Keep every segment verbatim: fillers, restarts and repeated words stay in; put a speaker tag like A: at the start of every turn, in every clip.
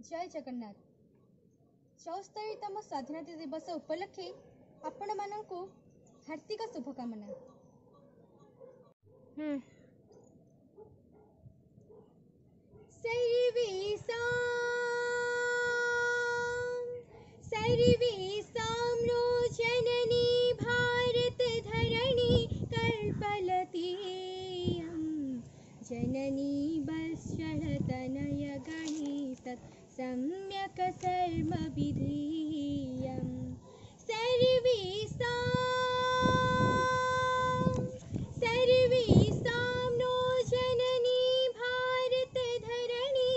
A: जय जगन्नाथ। चौस्तरीतम स्वाधीनता दिवस उपलक्षे आपण मानकु हार्दिक शुभकामना। हम्म सर्वेषां सर्वेषां नो जननी भारत धरणी कल्पलतीयं जननी वत्सलतनय गणित सम्यक् सर्वविधीयं सर्वेषां सर्वेषां नो जननी भारत धरणी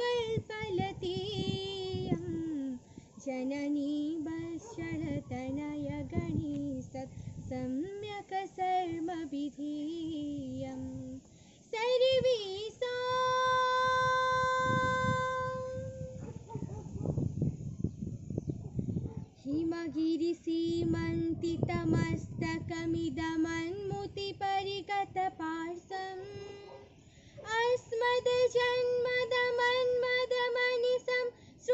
A: कल्पलतीयं जननी वत्सलतनय गणित सम्यक् सर्वविधीयं सर्वेषां हिमगिरिसीमन्तितमस्तकमिदमन्मुतिपरिगतपार्श्वम् अस्मद्जन्मदमन्मदमनिशं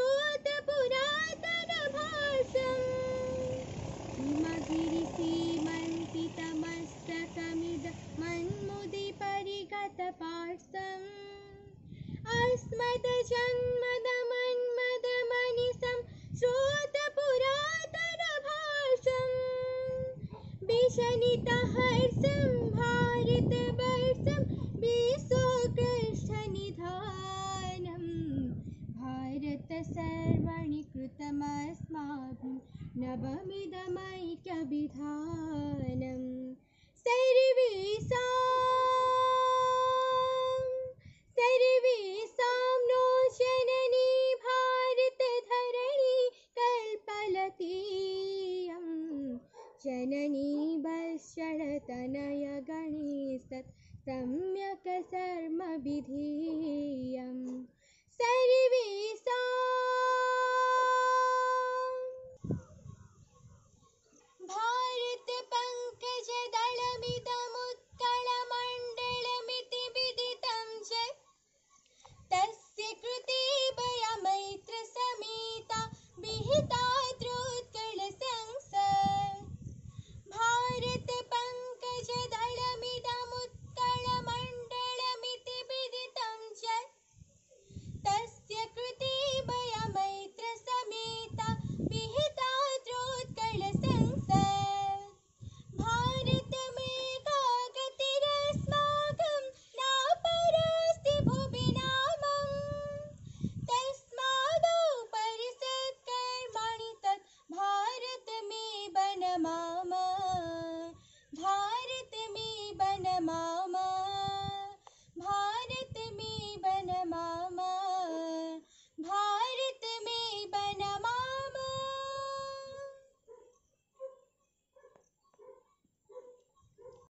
A: श्रुतपुरातनभाष्यम् हिमगिरिसीमन्तितमस्तकमिदमन्मुतिपरिगतपार्श्वम् अस्मद्जन्मदमन्मदमनिशं श्रुतपुरातनभाष्यम् विशनितहर्षं भारतवर्षं विश्वकृष्णनिधानं भारतसर्वणीकृतमस्माभिः नवमिदमैक्यविधानं सर्वेषां सर्वेषां नो जननी भारत धरणी कल्पलतीयं जननी वत्सलतनय गणित सम्यक् सर्वविधीयं